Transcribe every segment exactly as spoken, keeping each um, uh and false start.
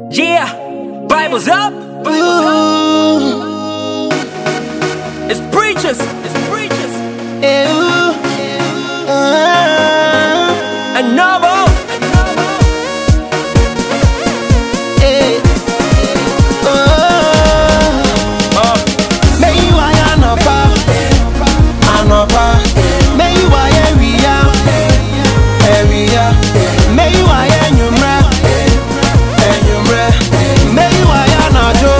Yeah, Bible's up. Ooh. It's preachers. It's preachers. Ooh. Uh. And Novo. Hey. Oh. Uh. May you I anopa, anopa. May you I area, area. May you I enyumra, enyumra. May you I anado,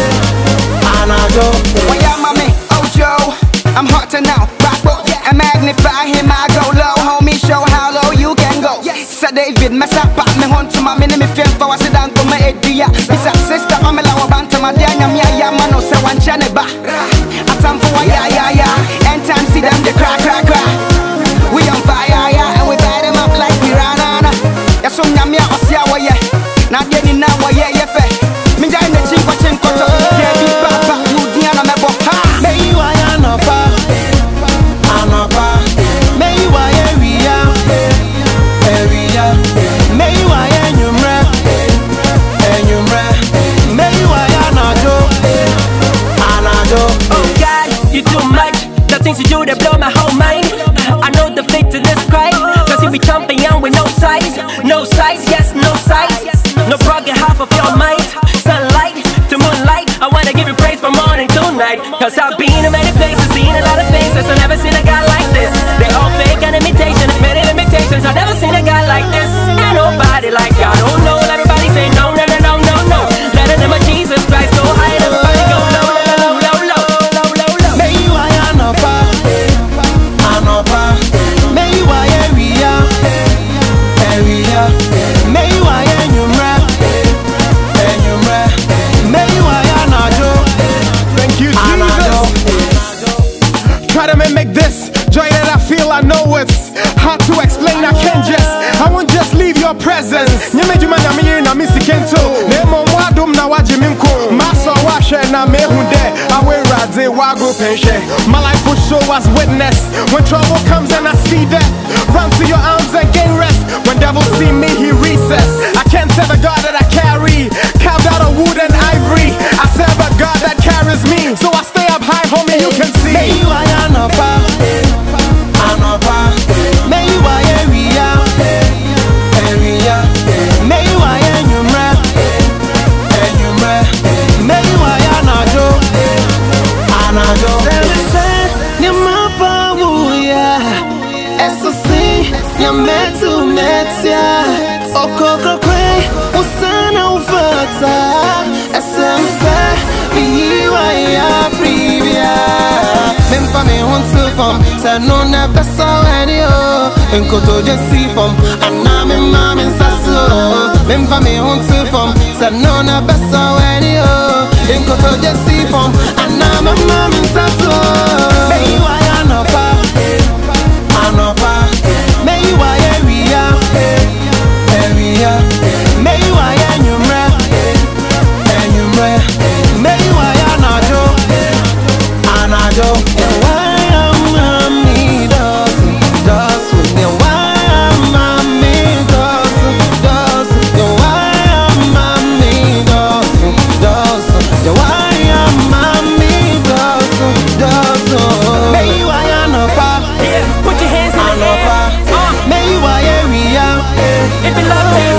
anado. Well, yeah, mommy, oh Joe, I'm hot to now. Rock, I magnify him, I go low, homie. Show how low you can go. Sir David, mess up, but me hunt to my minute, me feel for I sit down to my idea. It's a sister, I'm a lower band to my danya, me, I am, no, so one chaneba. I time for one, yeah, yeah, yeah. And time see them, they crack, crack, crack. We on fire, yeah, and we light them up like piranha. Yeah, so nyamia, osia, yeah. Now, get in now, yeah, yeah, fair. Me, I'm the chief watching photo. Yeah, be papa, you, Diana, me, bo, ha. May you I anopa, anopa. May you I area, area. May you I enyumra, enyumra. May you I anado, anado. Oh God, you too much. The things you do that blow my whole mind. I know the fate to this cry. Cause you be jumping young with no size. No size, yes, no size. No broken half of your mind. Sunlight to moonlight. I wanna give you praise from morning to night. Cause I've been in many places, seen a lot of faces. I've never seen a guy like this. They all fake and imitation, many limitations. I've never seen a guy like this. Ain't nobody like God. Oh no, everybody say no, no, no, no, no, no. Let the name of Jesus Christ go high and everybody go low, low, low, low, low, low, low. May you I anopa, anopa. May you I area, area. May you I enyumra, enyumra. May you I anado. Thank you, Jesus. Try to mimic this joy that I feel. I know it's hard to explain. I can't just, I won't just leave your presence. Nyemejuma na miye na misi kento. Nemo mwadum na wajimimko. Maso washe na mehunde. Awe radze wago penshe. My life will show us witness. When trouble comes and I see that, run to your arms and gain rest. When devils see me, he recess. I can't serve a God that I carry, carved out of wood and ivory. I serve a God that carries me, so I stay up high, homie, you can see. May you I anopa, anopa. May you I area, area. May you I enyumra, enyumra. May you I anado, anado. Sese nyamapa wuya, esosi nyametu metia. Okoko kwe usana ufata, esemse miyiwa ya privia. Memfa me huntu fom, sa no na besa weni o. Enkoto jesi fom, aname mame nsaso. Memfa me huntu fom, sa no na besa weni o. Enkoto jesi fom, aname mame nsaso. May you I anopa, anopa. May you I area, area. May you I enyumra, enyumra. May you I anado, anado. Put your hands in the air. Uh. May you I area, If you love Jesus.